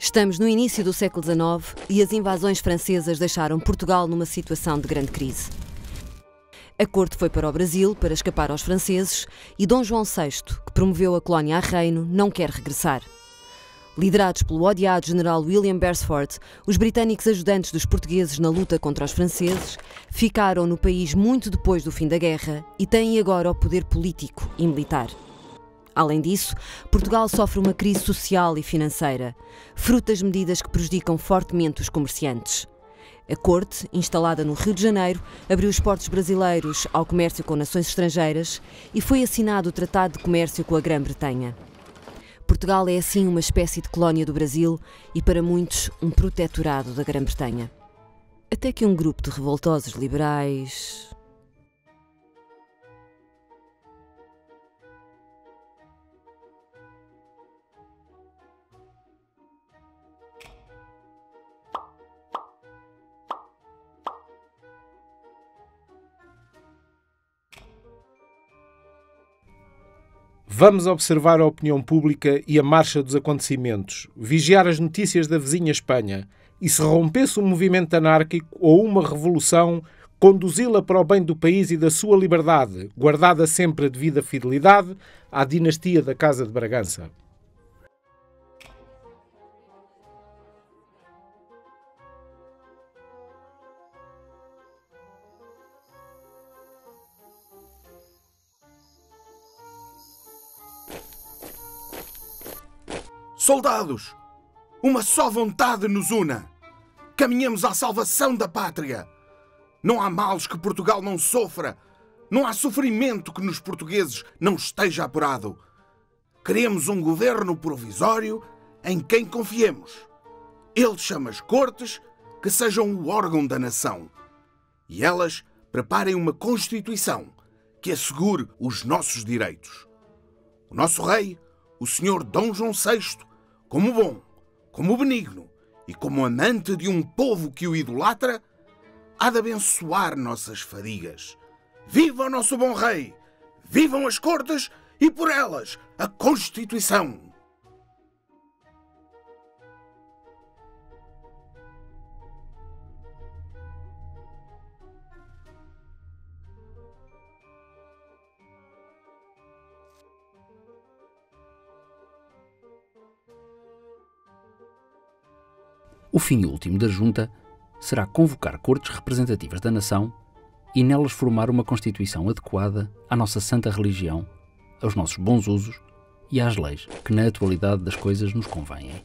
Estamos no início do século XIX e as invasões francesas deixaram Portugal numa situação de grande crise. A corte foi para o Brasil para escapar aos franceses e Dom João VI, que promoveu a colónia a reino, não quer regressar. Liderados pelo odiado general William Beresford, os britânicos ajudantes dos portugueses na luta contra os franceses ficaram no país muito depois do fim da guerra e têm agora o poder político e militar. Além disso, Portugal sofre uma crise social e financeira, fruto das medidas que prejudicam fortemente os comerciantes. A corte, instalada no Rio de Janeiro, abriu os portos brasileiros ao comércio com nações estrangeiras e foi assinado o Tratado de Comércio com a Grã-Bretanha. Portugal é assim uma espécie de colónia do Brasil e, para muitos, um protetorado da Grã-Bretanha. Até que um grupo de revoltosos liberais... Vamos observar a opinião pública e a marcha dos acontecimentos, vigiar as notícias da vizinha Espanha e, se rompesse um movimento anárquico ou uma revolução, conduzi-la para o bem do país e da sua liberdade, guardada sempre a devida fidelidade à dinastia da Casa de Bragança. Soldados, uma só vontade nos una. Caminhamos à salvação da pátria. Não há males que Portugal não sofra. Não há sofrimento que nos portugueses não esteja apurado. Queremos um governo provisório em quem confiemos. Ele chama as cortes que sejam o órgão da nação. E elas preparem uma Constituição que assegure os nossos direitos. O nosso rei, o senhor Dom João VI, como bom, como benigno e como amante de um povo que o idolatra, há de abençoar nossas fadigas. Viva o nosso bom rei! Vivam as cortes e, por elas, a Constituição! O fim último da Junta será convocar cortes representativas da nação e nelas formar uma Constituição adequada à nossa santa religião, aos nossos bons usos e às leis que na atualidade das coisas nos convêm.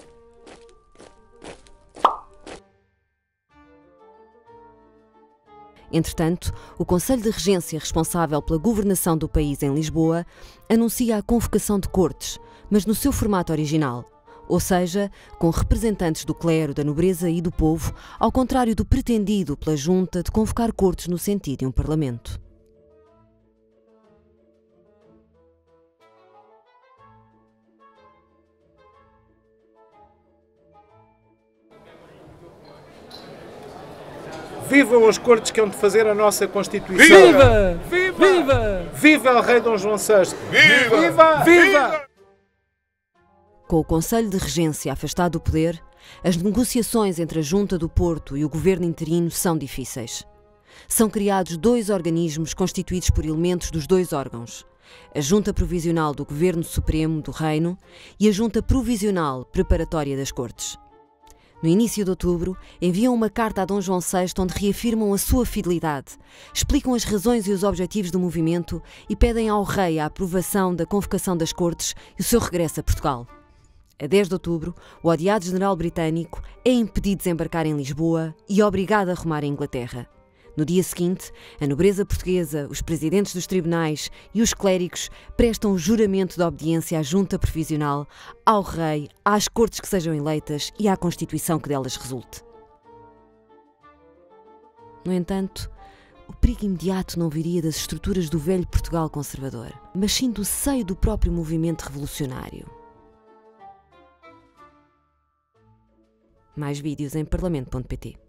Entretanto, o Conselho de Regência responsável pela governação do país em Lisboa anuncia a convocação de cortes, mas no seu formato original, ou seja, com representantes do clero, da nobreza e do povo, ao contrário do pretendido pela Junta de convocar cortes no sentido de um parlamento. Vivam as cortes que hão de fazer a nossa Constituição! Viva! Viva! Viva o rei Dom João VI! Viva! Viva! Viva! Com o Conselho de Regência afastado do poder, as negociações entre a Junta do Porto e o governo interino são difíceis. São criados dois organismos constituídos por elementos dos dois órgãos: a Junta Provisional do Governo Supremo do Reino e a Junta Provisional Preparatória das Cortes. No início de outubro, enviam uma carta a Dom João VI onde reafirmam a sua fidelidade, explicam as razões e os objetivos do movimento e pedem ao rei a aprovação da convocação das Cortes e o seu regresso a Portugal. A 10 de outubro, o odiado general britânico é impedido de desembarcar em Lisboa e obrigado a rumar à Inglaterra. No dia seguinte, a nobreza portuguesa, os presidentes dos tribunais e os clérigos prestam o juramento de obediência à Junta Provisional, ao rei, às cortes que sejam eleitas e à Constituição que delas resulte. No entanto, o perigo imediato não viria das estruturas do velho Portugal conservador, mas sim do seio do próprio movimento revolucionário. Mais vídeos em parlamento.pt.